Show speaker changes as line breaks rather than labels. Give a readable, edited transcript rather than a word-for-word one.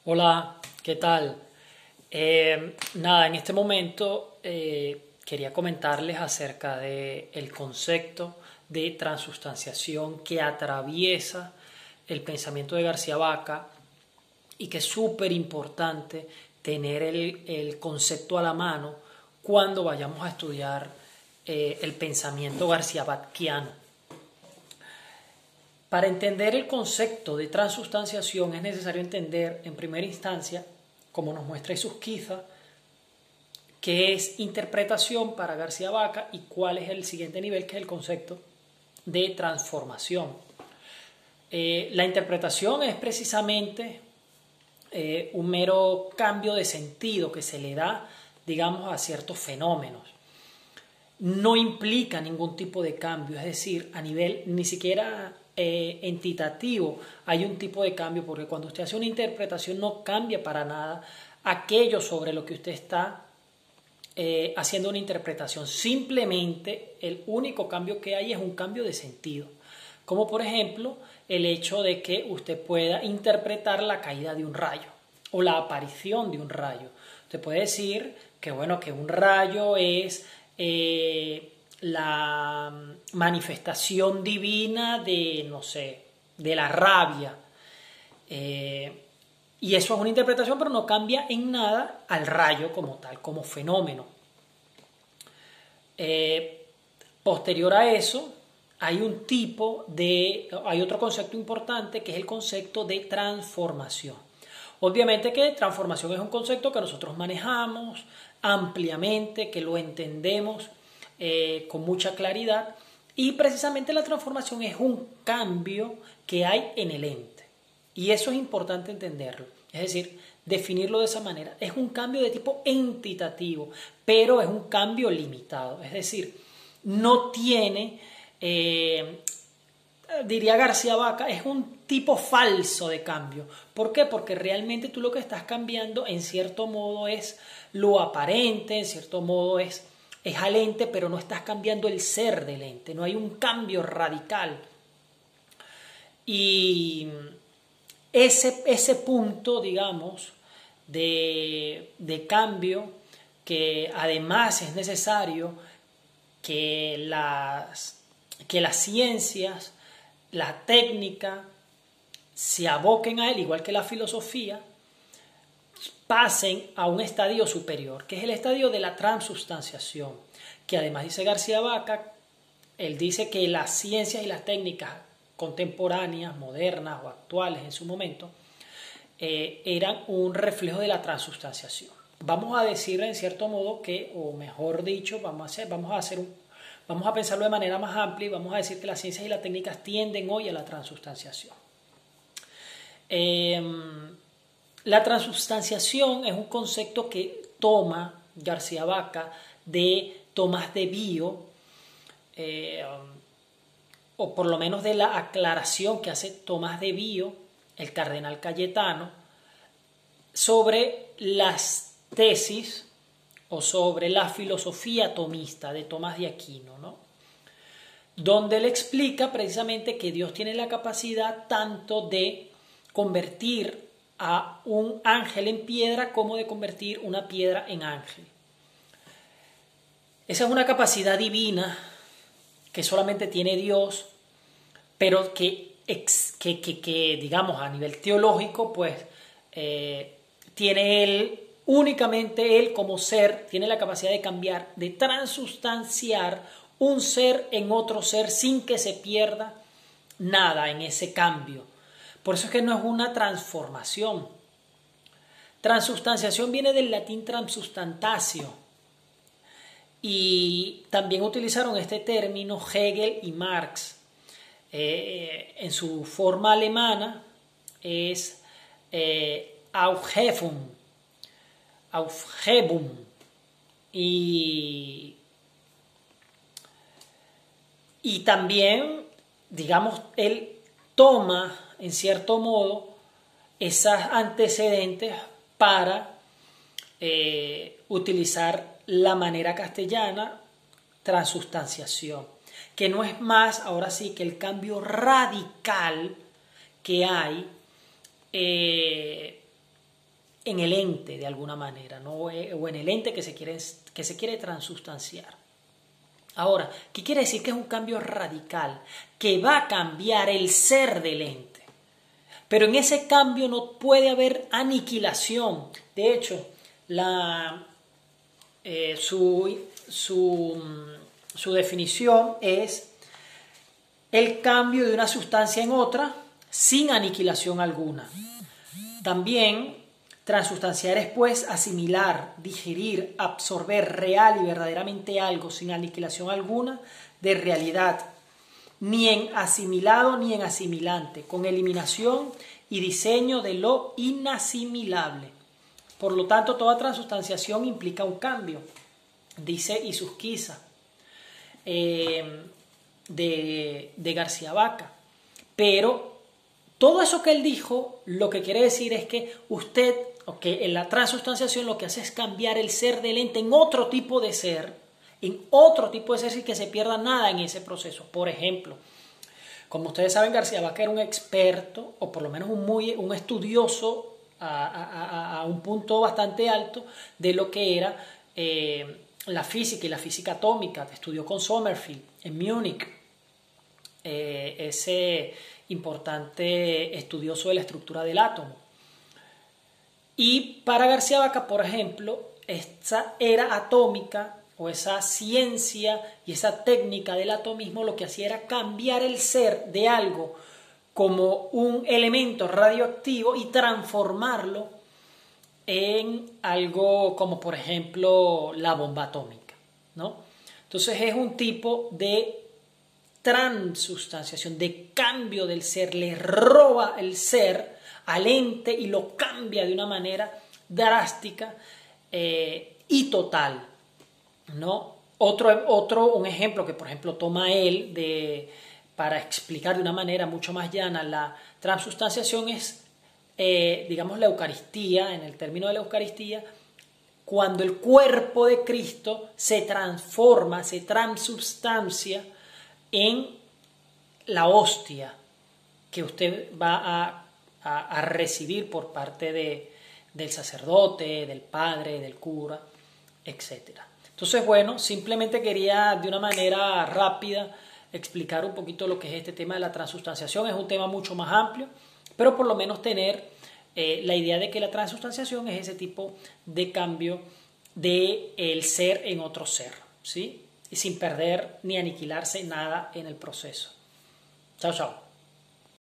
Hola, ¿qué tal? Nada, en este momento quería comentarles acerca del concepto de transustanciación que atraviesa el pensamiento de García Vaca y que es súper importante tener el concepto a la mano cuando vayamos a estudiar el pensamiento garciabacquiano. Para entender el concepto de transustanciación es necesario entender, en primera instancia, como nos muestra Isusquiza, qué es interpretación para García Vaca y cuál es el siguiente nivel, que es el concepto de transformación. La interpretación es precisamente un mero cambio de sentido que se le da, digamos, a ciertos fenómenos. No implica ningún tipo de cambio, es decir, a nivel ni siquiera entitativo hay un tipo de cambio, porque cuando usted hace una interpretación no cambia para nada aquello sobre lo que usted está haciendo una interpretación. Simplemente el único cambio que hay es un cambio de sentido, como por ejemplo el hecho de que usted pueda interpretar la caída de un rayo o la aparición de un rayo. Usted puede decir que bueno, que un rayo es la manifestación divina de, no sé, de la rabia. Y eso es una interpretación, pero no cambia en nada al rayo como tal, como fenómeno. Posterior a eso, hay otro concepto importante que es el concepto de transformación. Obviamente que transformación es un concepto que nosotros manejamos ampliamente, que lo entendemos con mucha claridad, y precisamente la transformación es un cambio que hay en el ente. Y eso es importante entenderlo. Es decir, definirlo de esa manera. Es un cambio de tipo entitativo, pero es un cambio limitado. Es decir, no tiene, diría García Vaca, es un tipo falso de cambio. ¿Por qué? Porque realmente tú lo que estás cambiando en cierto modo es lo aparente, en cierto modo es al ente, pero no estás cambiando el ser del ente. No hay un cambio radical. Y ese punto, digamos, de cambio, que además es necesario que las ciencias, la técnica, se aboquen a él, igual que la filosofía, pasen a un estadio superior, que es el estadio de la transustanciación, que además dice García Vaca, él dice que las ciencias y las técnicas contemporáneas, modernas o actuales en su momento, eran un reflejo de la transustanciación. Vamos a decir en cierto modo que, o mejor dicho, vamos a pensarlo de manera más amplia y vamos a decir que las ciencias y las técnicas tienden hoy a la transustanciación. La transustanciación es un concepto que toma García Vaca de Tomás de Bio, o por lo menos de la aclaración que hace Tomás de Bio, el cardenal Cayetano, sobre las tesis o sobre la filosofía tomista de Tomás de Aquino, ¿no? Donde él explica precisamente que Dios tiene la capacidad tanto de convertir a un ángel en piedra como de convertir una piedra en ángel. Esa es una capacidad divina que solamente tiene Dios, pero que digamos a nivel teológico, pues tiene él, únicamente él como ser, tiene la capacidad de cambiar, de transustanciar un ser en otro ser sin que se pierda nada en ese cambio. Por eso es que no es una transformación. Transustanciación viene del latín transustantatio. Y también utilizaron este término Hegel y Marx. En su forma alemana es Aufhebung. Y también, digamos, él toma, en cierto modo, esos antecedentes para utilizar la manera castellana, transustanciación, que no es más, ahora sí, que el cambio radical que hay en el ente de alguna manera, ¿no? O en el ente que se quiere transustanciar. Ahora, ¿qué quiere decir? Que es un cambio radical, que va a cambiar el ser del ente. Pero en ese cambio no puede haber aniquilación. De hecho, su definición es el cambio de una sustancia en otra sin aniquilación alguna. También, transustanciar es pues asimilar, digerir, absorber real y verdaderamente algo sin aniquilación alguna de realidad, ni en asimilado ni en asimilante, con eliminación y diseño de lo inasimilable. Por lo tanto, toda transustanciación implica un cambio, dice Isusquiza, de García Vaca. Pero todo eso que él dijo, lo que quiere decir es que en la transustanciación lo que hace es cambiar el ser del ente en otro tipo de ser, sin que se pierda nada en ese proceso. Por ejemplo, como ustedes saben, García Vaca era un experto, o por lo menos un estudioso a un punto bastante alto de lo que era la física y la física atómica. Estudió con Sommerfeld en Múnich, ese importante estudioso de la estructura del átomo. Y para García Vaca, por ejemplo, esa era atómica o esa ciencia y esa técnica del atomismo lo que hacía era cambiar el ser de algo como un elemento radioactivo y transformarlo en algo como, por ejemplo, la bomba atómica, ¿no? Entonces es un tipo de transustanciación, de cambio del ser. Le roba el ser al ente y lo cambia de una manera drástica y total, ¿no? Un ejemplo que, por ejemplo, toma él para explicar de una manera mucho más llana la transustanciación es, digamos, la Eucaristía. En el término de la Eucaristía, cuando el cuerpo de Cristo se transforma, se transubstancia en la hostia que usted va a recibir por parte del sacerdote, del padre, del cura, etc. Entonces, bueno, simplemente quería de una manera rápida explicar un poquito lo que es este tema de la transustanciación. Es un tema mucho más amplio, pero por lo menos tener la idea de que la transustanciación es ese tipo de cambio del ser en otro ser, ¿sí? Y sin perder ni aniquilarse nada en el proceso. Chao, chao.